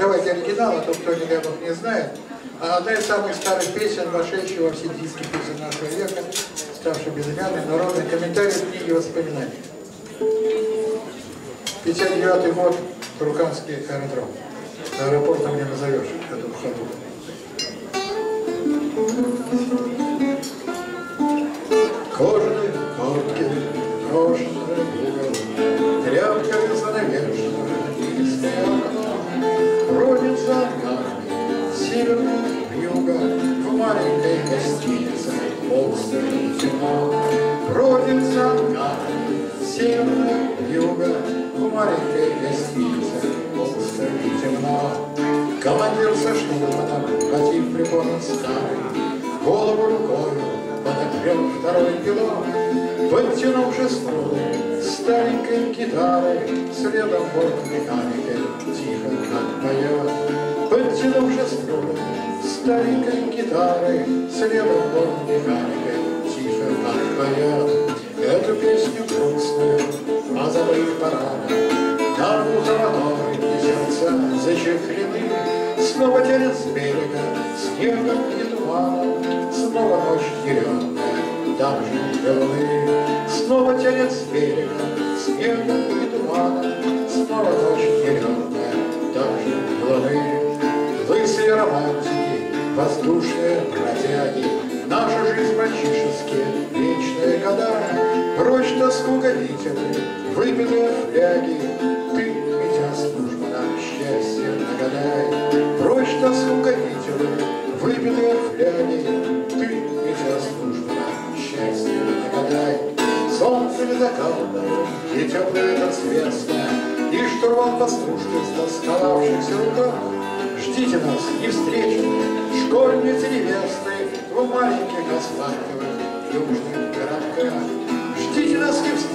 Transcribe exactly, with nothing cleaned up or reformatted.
давайте оригинал, а то кто никогда не знает. Одна из самых старых песен, вошедшая во все диски песен нашего века, ставшая безымянной, народный комментарий книги воспоминаний. пятьдесят девятый год, Турканский аэродром. Аэропортом не назовешь эту ходу. Кожаные куртки, брошенные угол, тряпками занавешено низкое окно, бродит за окнами северного юга, в маленькой гостинице пусто и темно. Бродит за окнами северного юга, в маленькой гостинице пусто и темно. Командир со штурманом, мотив припомнил старый, голову рукою подогрел второй пилот, подтянувши струны старенькой гитары, следом борт механики тихо как поет. Подтянувши струны старенькой гитары, следом борт механики тихо как поет. Эту песню грустную, позабыв пора, на золотой и сердца зачехлены, снова тянет с берега снегом и туманом, снова ночь зеленая, там же луны. Снова тянет с берега снегом и туманом, снова ночь зеленая, там же луны. Лысые романтики, воздушные бродяги, наша жизнь мальчишеские, вечные года. Прочь тоску гонителей, выпитые фляги, ты, ведя службу нам счастье нагадай. Прочь тоску гонителей, выпитые фляги, ты, ведя службу нам счастье нагадай. Солнце ледоколное и теплый ветер свестная, и штурвал пастушки с досковавшихся руках. Ждите нас, невстреченные, школьницы невесты в маленьких асфальтовых южных городках. Ждите нас, невстреченные,